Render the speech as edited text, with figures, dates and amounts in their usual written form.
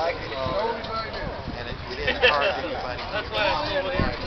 like it. And we didn't charge anybody. That's why I